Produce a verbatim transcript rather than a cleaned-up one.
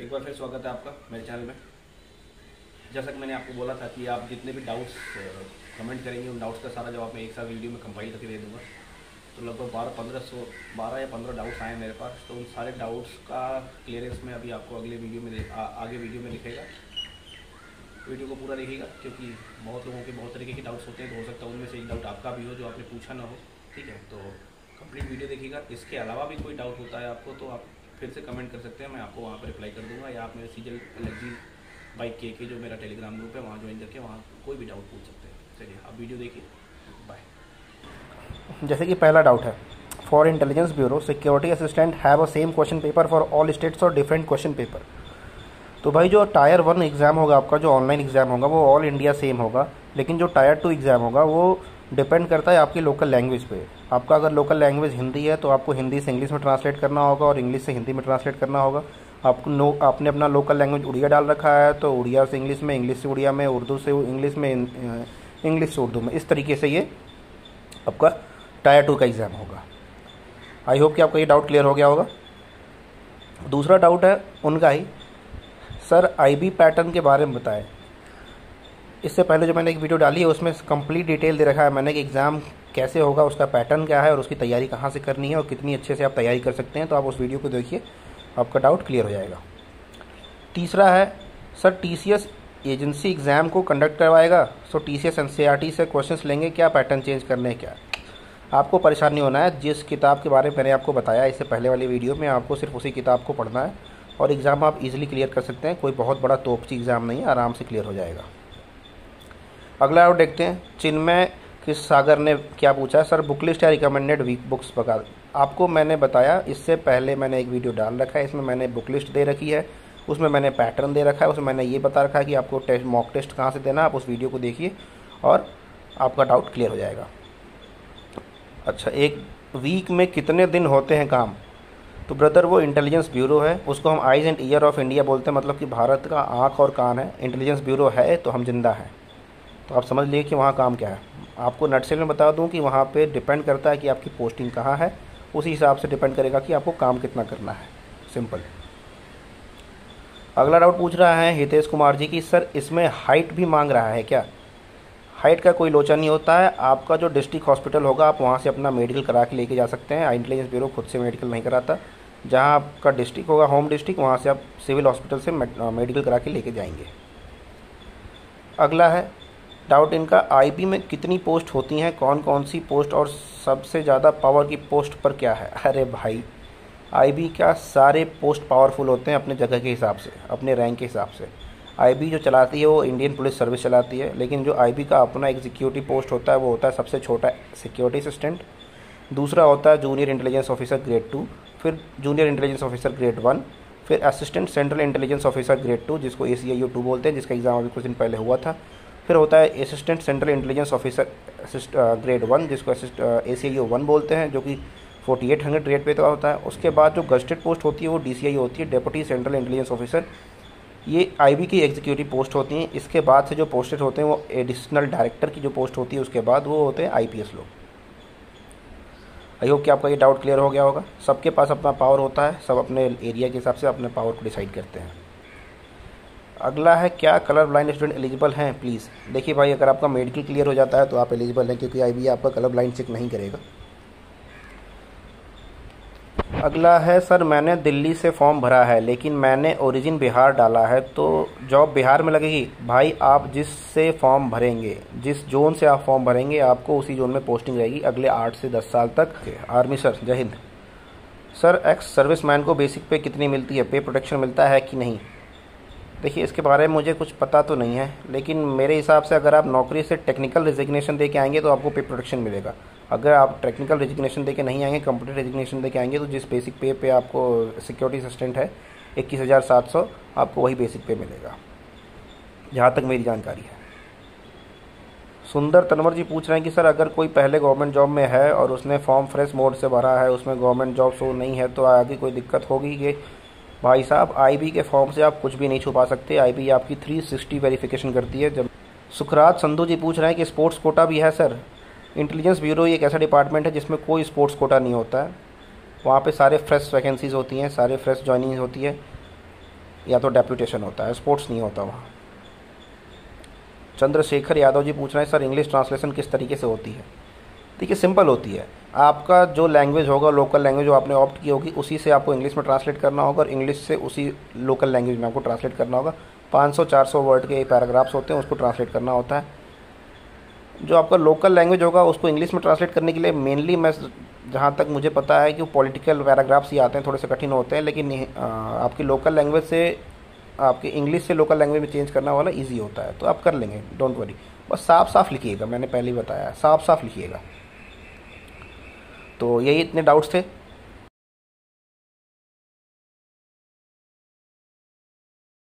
एक बार फिर स्वागत है आपका मेरे चैनल में। जैसा कि मैंने आपको बोला था कि आप जितने भी डाउट्स कमेंट करेंगे उन डाउट्स का सारा जवाब मैं एक साथ वीडियो में कंपाइल करके दे दूँगा। तो लगभग बारह पंद्रह सौ बारह या पंद्रह डाउट्स आए मेरे पास, तो उन सारे डाउट्स का क्लियरेंस में अभी आपको अगले वीडियो में आ, आगे वीडियो में दिखेगा। वीडियो को पूरा देखिएगा क्योंकि बहुत लोगों के बहुत तरीके के डाउट्स होते हैं, तो हो सकता है उनमें से एक डाउट आपका भी हो जो आपने पूछा ना हो। ठीक है, तो कंप्लीट वीडियो देखिएगा। इसके अलावा भी कोई डाउट होता है आपको तो आप फिर से कमेंट कर सकते हैं, मैं आपको वहाँ पर रिप्लाई कर दूँगा, या आप मेरे सीजल एलएक्जी बाइक के के जो मेरा टेलीग्राम ग्रुप है वहाँ ज्वाइन करके वहाँ कोई भी डाउट पूछ सकते हैं। चलिए आप वीडियो देखिए, बाय। जैसे कि पहला डाउट है, for intelligence bureau security assistant have a same question paper for all states और डिफरेंट क्वेश्चन पेपर। तो भाई जो टायर वन एग्ज़ाम होगा आपका, जो ऑनलाइन एग्ज़ाम होगा वो ऑल इंडिया सेम होगा, लेकिन जो टायर टू एग्ज़ाम होगा वो डिपेंड करता है आपकी लोकल लैंग्वेज पे। आपका अगर लोकल लैंग्वेज हिंदी है तो आपको हिंदी से इंग्लिश में ट्रांसलेट करना होगा और इंग्लिश से हिंदी में ट्रांसलेट करना होगा। आपको नो आपने अपना लोकल लैंग्वेज उड़िया डाल रखा है तो उड़िया से इंग्लिश में, इंग्लिश से उड़िया में, उर्दू से इंग्लिश में, इंग्लिश से उर्दू में, इस तरीके से ये आपका टायर टू का एग्ज़ाम होगा। आई होप कि आपका ये डाउट क्लियर हो गया होगा। दूसरा डाउट है उनका ही, सर आईबी पैटर्न के बारे में बताएं। इससे पहले जो मैंने एक वीडियो डाली है उसमें कंप्लीट डिटेल दे रखा है मैंने कि एग्ज़ाम कैसे होगा, उसका पैटर्न क्या है और उसकी तैयारी कहाँ से करनी है और कितनी अच्छे से आप तैयारी कर सकते हैं। तो आप उस वीडियो को देखिए, आपका डाउट क्लियर हो जाएगा। तीसरा है, सर टीसीएस एजेंसी एग्ज़ाम को कंडक्ट करवाएगा, सो टीसीएस एनसीईआरटी से क्वेश्चंस लेंगे क्या, पैटर्न चेंज करने क्या। आपको परेशान नहीं होना है। जिस किताब के बारे में मैंने आपको बताया इससे पहले वाली वीडियो में, आपको सिर्फ उसी किताब को पढ़ना है और एग्ज़ाम आप इजीली क्लियर कर सकते हैं। कोई बहुत बड़ा तोपची एग्ज़ाम नहीं है, आराम से क्लियर हो जाएगा। अगला और देखते हैं, चिन्मय किस सागर ने क्या पूछा है, सर बुक लिस्ट या रिकमेंडेड वीक बुक्स बता। आपको मैंने बताया इससे पहले, मैंने एक वीडियो डाल रखा है, इसमें मैंने बुक लिस्ट दे रखी है, उसमें मैंने पैटर्न दे रखा है, उसमें मैंने ये बता रखा है कि आपको टेस्ट मॉक टेस्ट कहाँ से देना। आप उस वीडियो को देखिए और आपका डाउट क्लियर हो जाएगा। अच्छा, एक वीक में कितने दिन होते हैं काम। तो ब्रदर वो इंटेलिजेंस ब्यूरो है, उसको हम eyes and ear of India बोलते हैं, मतलब कि भारत का आँख और कान है। इंटेलिजेंस ब्यूरो है तो हम जिंदा हैं, तो आप समझ लीजिए कि वहाँ काम क्या है। आपको नटसेल में बता दूं कि वहाँ पे डिपेंड करता है कि आपकी पोस्टिंग कहाँ है, उसी हिसाब से डिपेंड करेगा कि आपको काम कितना करना है। सिंपल। अगला डाउट पूछ रहा है हितेश कुमार जी की, सर इसमें हाइट भी मांग रहा है क्या। हाइट का कोई लोचा नहीं होता है। आपका जो डिस्ट्रिक्ट हॉस्पिटल होगा आप वहाँ से अपना मेडिकल करा के लेके जा सकते हैं। इंटेलिजेंस ब्यूरो खुद से मेडिकल नहीं कराता। जहाँ आपका डिस्ट्रिक्ट होगा, होम डिस्ट्रिक्ट, वहाँ से आप सिविल हॉस्पिटल से मेडिकल करा के लेके जाएंगे। अगला है डाउट इनका, आईबी में कितनी पोस्ट होती हैं, कौन कौन सी पोस्ट और सबसे ज़्यादा पावर की पोस्ट पर क्या है। अरे भाई, आईबी का सारे पोस्ट पावरफुल होते हैं अपने जगह के हिसाब से, अपने रैंक के हिसाब से। आईबी जो चलाती है वो इंडियन पुलिस सर्विस चलाती है, लेकिन जो आईबी का अपना एग्जीक्यूटिव पोस्ट होता है वो होता है सबसे छोटा सिक्योरिटी असिस्टेंट। दूसरा होता है junior intelligence officer grade two, फिर junior intelligence officer grade one, फिर assistant central intelligence officer grade two, जिसको A C I you to बोलते हैं, जिसका एग्ज़ाम अभी कुछ दिन पहले हुआ था। फिर होता है assistant central intelligence officer grade one, जिसको assist A C I O one बोलते हैं, जो कि फोर्टी एट हंड्रेड रेट पे का होता है। उसके बाद जो गजटेड पोस्ट होती है वो डी सी आई होती है, डेप्यूटी सेंट्रल इंटेलिजेंस ऑफिसर। ये आईबी की एग्जीक्यूटिव पोस्ट होती हैं। इसके बाद से जो पोस्टेड होते हैं वो एडिशनल डायरेक्टर की जो पोस्ट होती है, उसके बाद वो होते हैं आई पी एस लोग। आई होप कि आपका ये डाउट क्लियर हो गया होगा। सबके पास अपना पावर होता है, सब अपने एरिया के हिसाब से अपने पावर को डिसाइड करते हैं। अगला है, क्या कलर ब्लाइंड स्टूडेंट एलिजिबल हैं प्लीज़। देखिए भाई, अगर आपका मेडिकल क्लियर हो जाता है तो आप एलिजिबल हैं, क्योंकि आईबी आपका कलर ब्लाइंड चेक नहीं करेगा। अगला है, सर मैंने दिल्ली से फॉर्म भरा है लेकिन मैंने ओरिजिन बिहार डाला है, तो जॉब बिहार में लगेगी। भाई आप जिससे फॉर्म भरेंगे, जिस जोन से आप फॉर्म भरेंगे, आपको उसी जोन में पोस्टिंग रहेगी अगले आठ से दस साल तक। आर्मी सर, जय हिंद। सर एक्स सर्विसमैन को बेसिक पे कितनी मिलती है, पे प्रोटेक्शन मिलता है कि नहीं। देखिए, इसके बारे में मुझे कुछ पता तो नहीं है, लेकिन मेरे हिसाब से अगर आप नौकरी से टेक्निकल रेजिग्नेशन दे के आएंगे तो आपको पे प्रोटेक्शन मिलेगा। अगर आप टेक्निकल रेजिग्नेशन दे के नहीं आएंगे, कंप्यूटर रेजिग्नेशन दे के आएंगे, तो जिस बेसिक पे पे आपको सिक्योरिटी असिस्टेंट है इक्कीस हज़ार सात सौ, आपको वही बेसिक पे मिलेगा, जहाँ तक मेरी जानकारी है। सुंदर तनवर जी पूछ रहे हैं कि सर अगर कोई पहले गवर्नमेंट जॉब में है और उसने फॉर्म फ्रेश मोड से भरा है, उसमें गवर्नमेंट जॉब शो नहीं है, तो आगे कोई दिक्कत होगी कि। भाई साहब, आईबी के फॉर्म से आप कुछ भी नहीं छुपा सकते। आईबी आपकी थ्री सिक्सटी वेरिफिकेशन करती है। जब सुखराज संधू जी पूछ रहे हैं कि स्पोर्ट्स कोटा भी है। सर इंटेलिजेंस ब्यूरो एक ऐसा डिपार्टमेंट है जिसमें कोई स्पोर्ट्स कोटा नहीं होता है। वहाँ पे सारे फ्रेश वैकेंसीज़ होती हैं, सारे फ्रेश ज्वाइनिंग होती है। या तो डेप्यूटेशन होता है, स्पोर्ट्स नहीं होता वहाँ। चंद्रशेखर यादव जी पूछ रहे हैं सर इंग्लिश ट्रांसलेशन किस तरीके से होती है। देखिए सिंपल होती है, आपका जो लैंग्वेज होगा, लोकल लैंग्वेज जो आपने ऑप्ट की होगी, उसी से आपको इंग्लिश में ट्रांसलेट करना होगा और इंग्लिश से उसी लोकल लैंग्वेज में आपको ट्रांसलेट करना होगा। पाँच सौ चार सौ वर्ड के पैराग्राफ्स होते हैं, उसको ट्रांसलेट करना होता है। जो आपका लोकल लैंग्वेज होगा उसको इंग्लिश में ट्रांसलेट करने के लिए मेनली मैं जहाँ तक मुझे पता है कि वो पॉलिटिकल पैराग्राफ्स ही आते हैं, थोड़े से कठिन होते हैं, लेकिन आपकी लोकल लैंग्वेज से आपके इंग्लिश से लोकल लैंग्वेज में चेंज करना वाला ईजी होता है, तो आप कर लेंगे, डोंट वरी। बस साफ साफ लिखिएगा, मैंने पहले ही बताया, साफ साफ लिखिएगा। तो यही इतने डाउट्स थे।